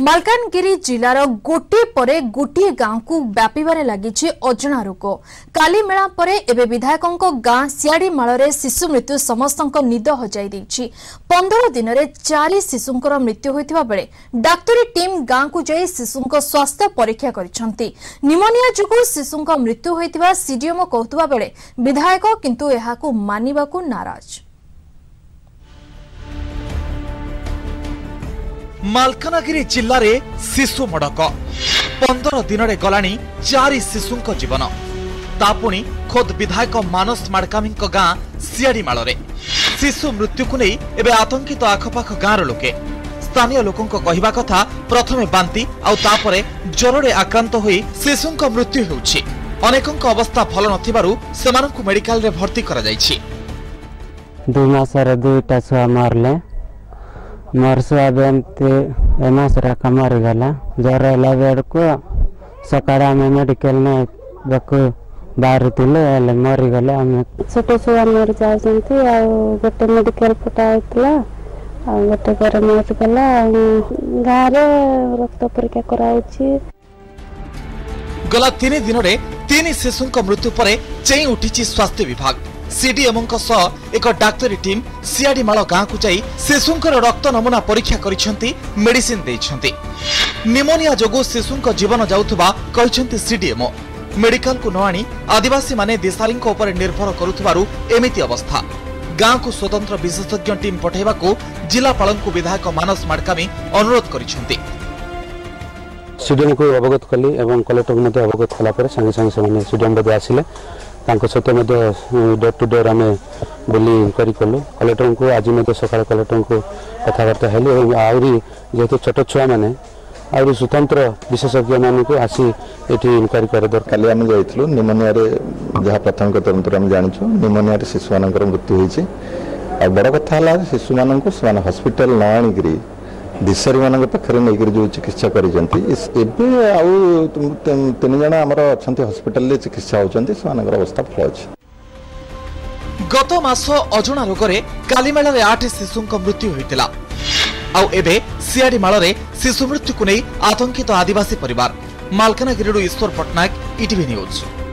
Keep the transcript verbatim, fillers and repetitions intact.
मालकानगिरी जिलार गोटे परे गोटे गांव को व्यापार लगी अजणा रोग काली मेला परे एबे विधायकों गां सियाड़ी माଳରେ शिशु मृत्यु समस्त निद हजाई देछि। पंद्रह दिन में चार शिशुंकर मृत्यु होइतिबा बेले डाक्तरी टीम गां को जाई शिशुंक स्वास्थ्य परीक्षा करिसंती। निमोनिया जुगु शिशुंक मृत्यु होइतिबा सीडीएमओ कहतुबा बेले विधायक किंतु एहाकु मानिबाकु नाराज। मालकानगिरी जिल्ला रे शिशु मडक पंद्रह दिन रे गलानी चारि शिशुंक जीवन तापुणी खोद विधायक मानस माडकामी गां सियाड़ी माଳରେ शिशु मृत्यु को नहीं एबे आतंकित आखपाख गांर लोके स्थानीय लोकों कहवा कथा प्रथमे बांती आउ तापरे ज्वरे आक्रांत होई शिशुंक मृत्यु हेउछि। अनेकंक अवस्था भल नथिबारु सेमानकु मेडिकल रे भर्ती करा जायछि। दुई मास रे दुईटा छुआ मारले मोर छुआ बेमती एमास रखा मरीगला ज्वर है बेड को सकाଳେ आम मेडिकल बाहर थे मरीगले आम छोट छुआ मरी जाती गोटे मेडिकल फटा होता गोटे पर मरीगला गाँव रक्त परीक्षा कराउछि। गला तीन दिन में तीन शिशुंक मृत्यु पर चेई उठी स्वास्थ्य विभाग। सीडीएमओ सह एक डाक्तरी टीम सियाड़ी माଳ गाँ को जाई शिशुंकर रक्त नमूना परीक्षा करिसेंती मेडिसिन देइसेंती। निमोनिया जोगु शिशुंक जीवन जाउथबा कहिसेंती सीडीएमओ। मेडिकल को न आनी आदिवासी माने दिशालींक उपर निर्भर करुथबारु एमिति अवस्था। गाँ को स्वतंत्र विशेषज्ञ टीम पठाइबाकू जिलापालंकु विधायक मानस माडकामी अनुरोध करिसेंती। सीडीएम को अवगत कली एवं कलेक्टर को अवगत कला पर संगे संगे से सीडीएम बदे आसिले सहित डोर टू डोर आम बुली इंक्वारी कलु। कलेक्टर को आज सका कलेक्टर को कथबार्ता हेलु आहरी जेहेतु छोट छुआ मैंने आहरी स्वतंत्र विशेषज्ञ मानक आसी ये इंक्वारी कर दरकार। काली आम जाइलु निमोनिया जहाँ प्राथमिक तदंतर आम जाचु निमोनिया शिशु मान मृत्यु होती बड़ कथा है शिशु मान हस्पिटाल न आणिकी दिशारी मान पाखे नहीं जो चिकित्सा कर तीन जन आमर अच्छा हस्पिटाल चिकित्सा होती अवस्था भल अच्छी। गत मास अजणा रोग रे कालीमेला रे आठ शिशुंक मृत्यु होइतिला। आउ एबे सियाड़ी माଳରେ शिशु मृत्यु को नहीं आतंकित आदिवासी परिवार। Malkangiri Ishwar Patnaik ETV news.